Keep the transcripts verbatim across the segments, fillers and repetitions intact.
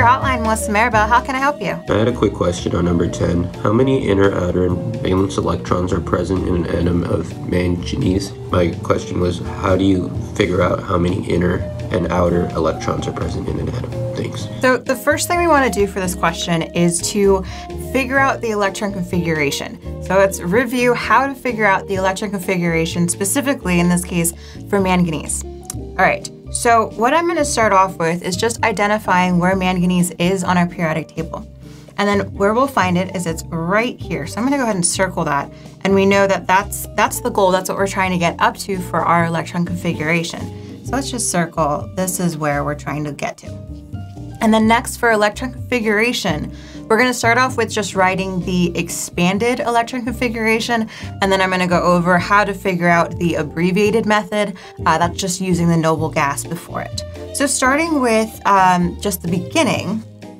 Hotline, Melissa Maribel. How can I help you? I had a quick question on number ten. How many inner, outer, and valence electrons are present in an atom of manganese? My question was, how do you figure out how many inner and outer electrons are present in an atom? Thanks. So the first thing we want to do for this question is to figure out the electron configuration. So let's review how to figure out the electron configuration, specifically in this case for manganese. All right. So what I'm going to start off with is just identifying where manganese is on our periodic table. And then where we'll find it is it's right here. So I'm going to go ahead and circle that. And we know that that's, that's the goal. That's what we're trying to get up to for our electron configuration. So let's just circle. This is where we're trying to get to. And then next for electron configuration, we're going to start off with just writing the expanded electron configuration, and then I'm going to go over how to figure out the abbreviated method. Uh, that's just using the noble gas before it. So starting with um, just the beginning,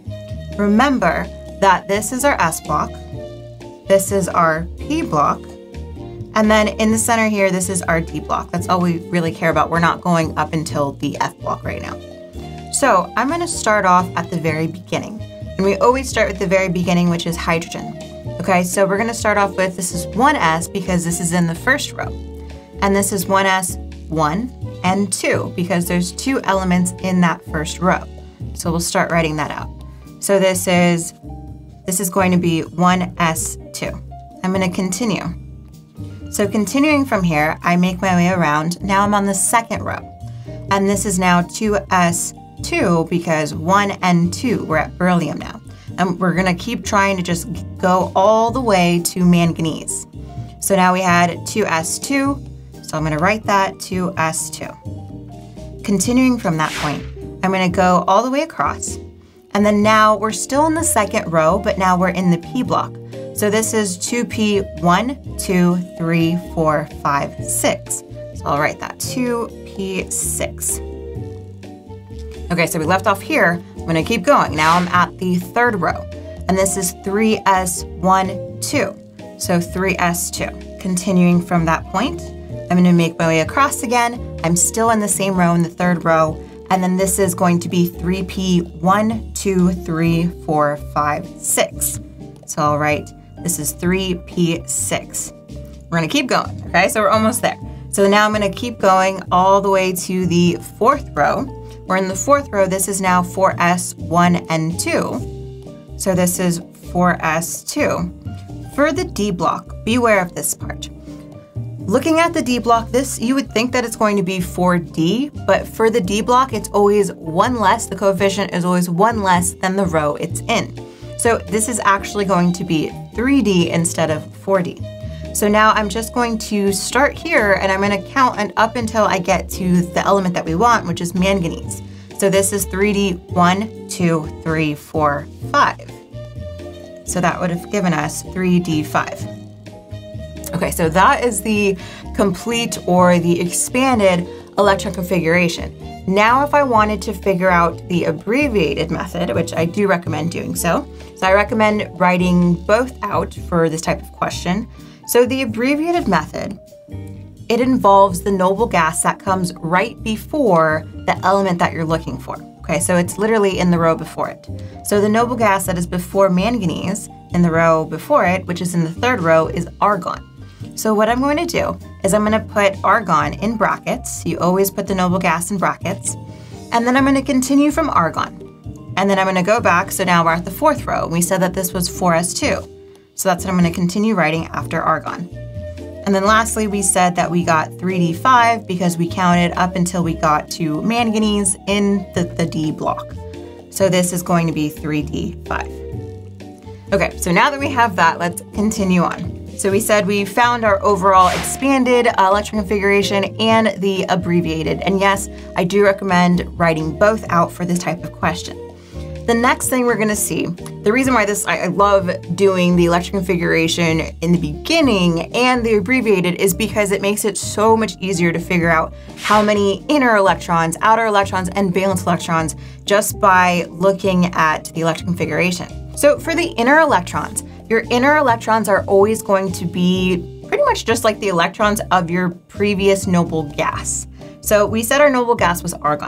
remember that this is our S block, this is our P block, and then in the center here, this is our D block. That's all we really care about. We're not going up until the F block right now. So I'm going to start off at the very beginning. And we always start with the very beginning, which is hydrogen. Okay, so we're going to start off with, this is one S because this is in the first row. And this is one S, one, and two because there's two elements in that first row. So we'll start writing that out. So this is, this is going to be one S two. I'm going to continue. So continuing from here, I make my way around. Now I'm on the second row. And this is now two S two because one and two, we're at beryllium now. And we're gonna keep trying to just go all the way to manganese. So now we had two S two, so I'm gonna write that two S two. Continuing from that point, I'm gonna go all the way across. And then now we're still in the second row, but now we're in the P block. So this is two P, one, two, three, four, five, six. So I'll write that, two P six. Okay, so we left off here. I'm gonna keep going. Now I'm at the third row, and this is three S one, two. So three S two. Continuing from that point, I'm gonna make my way across again. I'm still in the same row in the third row, and then this is going to be three P one, two, three, four, five, six. So I'll write, this is three P six. We're gonna keep going, okay? So we're almost there. So now I'm gonna keep going all the way to the fourth row. We're in the fourth row, this is now four S one and two. So this is four S two. For the D block, beware of this part. Looking at the D block, this, you would think that it's going to be four D, but for the D block, it's always one less, the coefficient is always one less than the row it's in. So this is actually going to be three D instead of four D. So now I'm just going to start here and I'm gonna count and up until I get to the element that we want, which is manganese. So this is three D, one, two, three, four, five. So that would have given us three D five. Okay, so that is the complete or the expanded electron configuration. Now, if I wanted to figure out the abbreviated method, which I do recommend doing so, so I recommend writing both out for this type of question. So the abbreviated method, it involves the noble gas that comes right before the element that you're looking for. Okay, so it's literally in the row before it. So the noble gas that is before manganese in the row before it, which is in the third row, is argon. So what I'm going to do is I'm going to put argon in brackets. You always put the noble gas in brackets. And then I'm going to continue from argon. And then I'm going to go back. So now we're at the fourth row. We said that this was four S two. So that's what I'm going to continue writing after argon. And then lastly, we said that we got three D five because we counted up until we got to manganese in the, the D block. So this is going to be three D five. Okay, so now that we have that, let's continue on. So we said we found our overall expanded uh, electron configuration and the abbreviated. And yes, I do recommend writing both out for this type of question. The next thing we're gonna see, the reason why this, I, I love doing the electron configuration in the beginning and the abbreviated is because it makes it so much easier to figure out how many inner electrons, outer electrons, and valence electrons just by looking at the electron configuration. So for the inner electrons, your inner electrons are always going to be pretty much just like the electrons of your previous noble gas. So we said our noble gas was argon.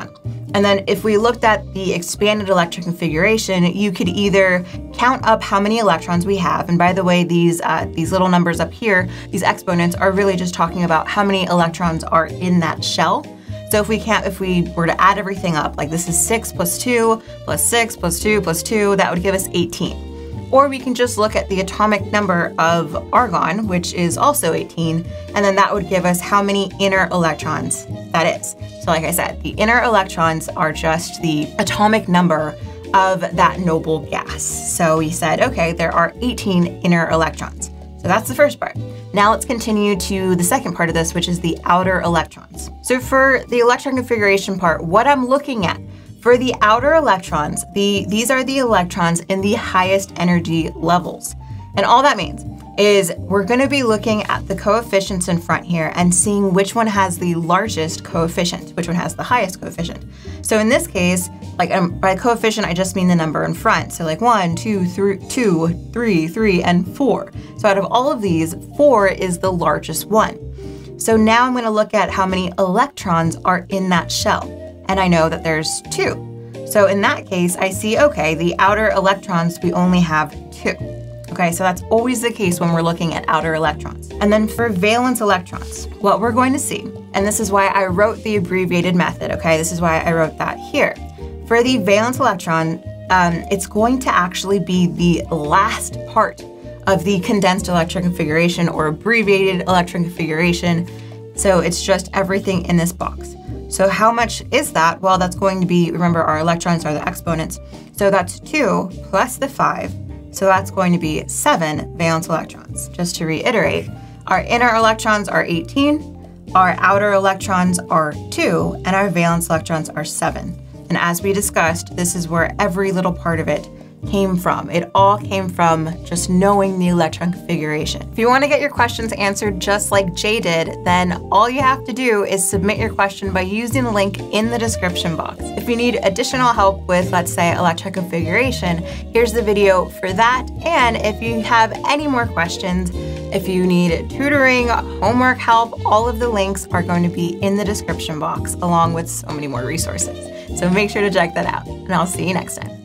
And then if we looked at the expanded electron configuration, you could either count up how many electrons we have. And by the way, these uh, these little numbers up here, these exponents are really just talking about how many electrons are in that shell. So if we can't, if we were to add everything up, like this is six plus two, plus six, plus two, plus two, that would give us eighteen. Or we can just look at the atomic number of argon, which is also eighteen, and then that would give us how many inner electrons that is. So like I said, the inner electrons are just the atomic number of that noble gas. So we said, okay, there are eighteen inner electrons. So that's the first part. Now let's continue to the second part of this, which is the outer electrons. So for the electron configuration part, what I'm looking at, for the outer electrons, the, these are the electrons in the highest energy levels. And all that means is we're going to be looking at the coefficients in front here and seeing which one has the largest coefficient, which one has the highest coefficient. So in this case, like um, by coefficient, I just mean the number in front. So like one, two, three, two, three, three, and four. So out of all of these, four is the largest one. So now I'm going to look at how many electrons are in that shell. And I know that there's two. So in that case, I see, okay, the outer electrons, we only have two. Okay, so that's always the case when we're looking at outer electrons. And then for valence electrons, what we're going to see, and this is why I wrote the abbreviated method, okay? This is why I wrote that here. For the valence electron, um, it's going to actually be the last part of the condensed electron configuration or abbreviated electron configuration. So it's just everything in this box. So how much is that? Well, that's going to be, remember our electrons are the exponents. So that's two plus the five. So that's going to be seven valence electrons. Just to reiterate, our inner electrons are eighteen, our outer electrons are two, and our valence electrons are seven. And as we discussed, this is where every little part of it came from. It all came from just knowing the electron configuration. If you want to get your questions answered just like Jay did, then all you have to do is submit your question by using the link in the description box. If you need additional help with, let's say, electron configuration, here's the video for that. And if you have any more questions, if you need tutoring, homework help, all of the links are going to be in the description box, along with so many more resources. So make sure to check that out, and I'll see you next time.